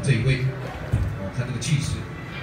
这一位，看这个气势。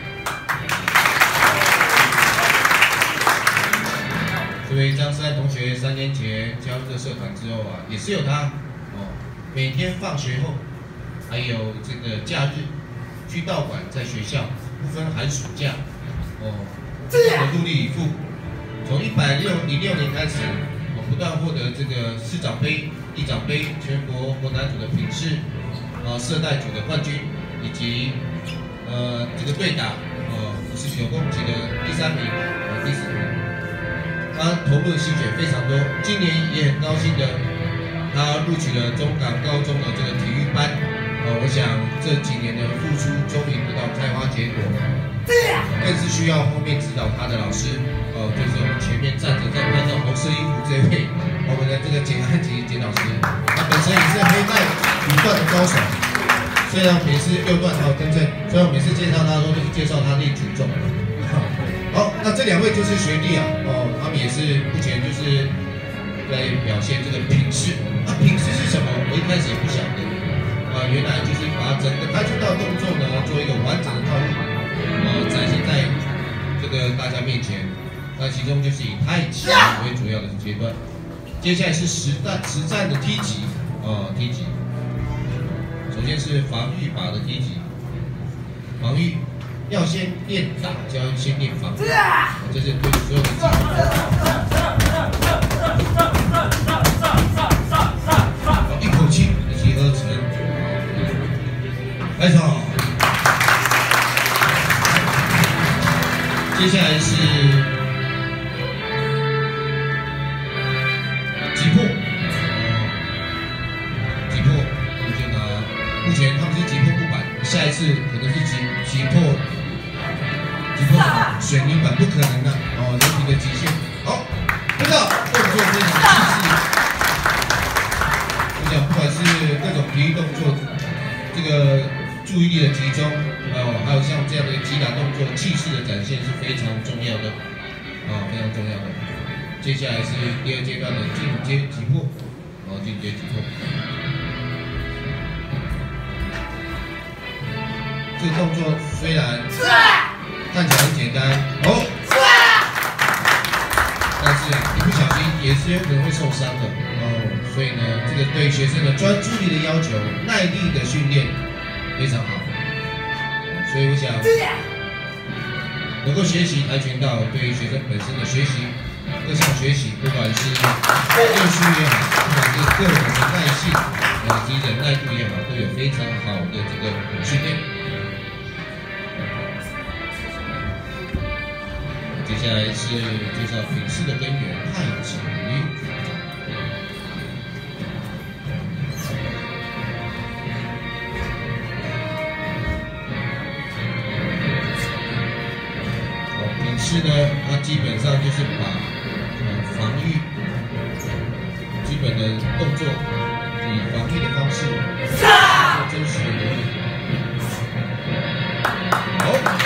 这位张思安同学3年前加入这个社团之后啊，也是有他每天放学后，还有这个假日去道馆，在学校不分寒暑假，努力以赴。从106年开始，不断获得这个市长杯、议长杯、全国国男组的品质，社代组的冠军，以及这个对打59公级的第3名、第4名。他投入的心血非常多，今年也很高兴的，他录取了中港高中的这个体育班。我想这几年的付出终于得到开花结果，更是需要后面指导他的老师，就是我们前面站着在穿着红色衣服这位，我们的这个简安吉简老师，他本身也是黑带5段的高手，虽然每次6段还有更正，所以我每次介绍他都是介绍他练举重。好，那这2位就是学弟啊，他们也是目前就是在表现这个品势。那品势是什么？我一开始也不晓得，原来就是把整个跆拳道动作呢做一个完整的套路，展现在这个大家面前。那其中就是以太极为主要的阶段，接下来是实战的踢击，踢击。首先是防御法的踢击，防御。要先练打，就要先练防，这是对所有的基本。一口气集合成，开场。接下来是击破，击破，我就拿，目前他们是击破木板，下一次可能是击破水泥板，不可能的人体的极限。好，这个动作非常的细致。我想，不管是各种体育动作，这个注意力的集中，还有像这样的击打动作，气势的展现是非常重要的，非常重要的。接下来是第2阶段的进阶击破，进阶击破。这个动作虽然看起来很简单，但是一不小心也是有可能会受伤的，所以呢，这个对学生的专注力的要求、耐力的训练非常好，所以我想能够学习跆拳道，对于学生本身的学习各项学习，不管是练术也好，不管是个人的耐性以及忍耐度也好，都有非常好的这个训练。接下来是介绍品势的根源太极。品势呢，它基本上就是把防御基本的动作，以防御的方式做真实的能力。好。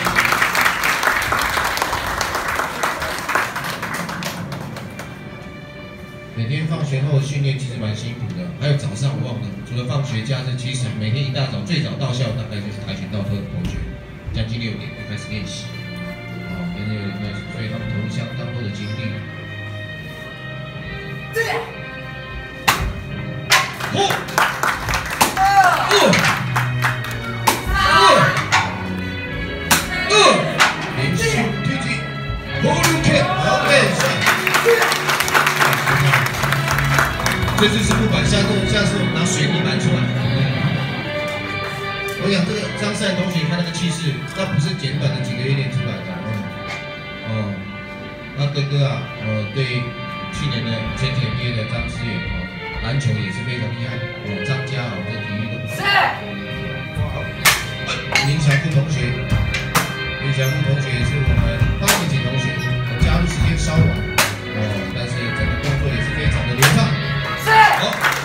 每天放学后训练其实蛮辛苦的，还有早上我忘了，除了放学假日，其实每天一大早最早到校大概就是跆拳道课的同学，将近6点就开始练习，所以他们投入相当多的精力。连续推进 ，Hold kick， 好，OK。这次是木板，下次我们拿水泥板出来。我想这个张善同学他那个气势，那不是简短的几个月练出来的。那哥哥啊，对去年的前几年毕业的张思远篮球也是非常厉害。张家这体育的。好，林祥富同学，林祥富同学也是我们8年级同学，加入时间稍晚，但是整个动作也是非常的流畅。好，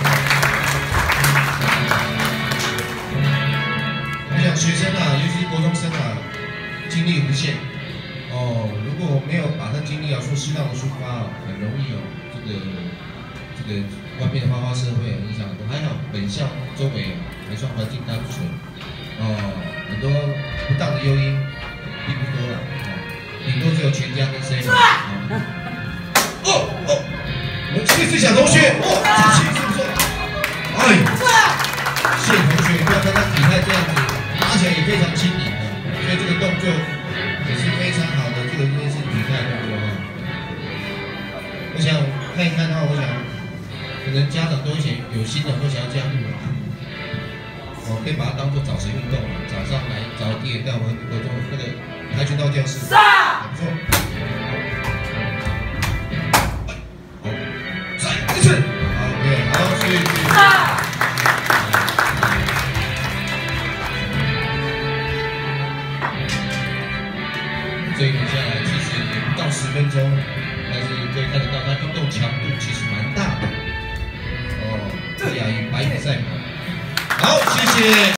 我想学生啊，尤其是国中生啊，精力无限。如果没有把他精力做适当的抒发，很容易这个外面的花花社会影响很多。还好本校周围还算环境单纯， 有全家跟 C。我们谢谢小同学，气势不错。哎，谢同学，不要看他体态这样子，打起来也非常轻盈的，所以这个动作也是非常好的，这个是体态动作哈。我想看一看的话，我想可能家长都有心的会想要加入了。可以把它当做早晨运动嘛，早上来早点带我们合作那个跆拳道教室，不错。好，再一次 ，OK， 好，谢谢。这一轮下来，其实也不到10分钟，但是可以看得到他运动强度其实蛮大的。不亚于白比赛跑。好，谢谢。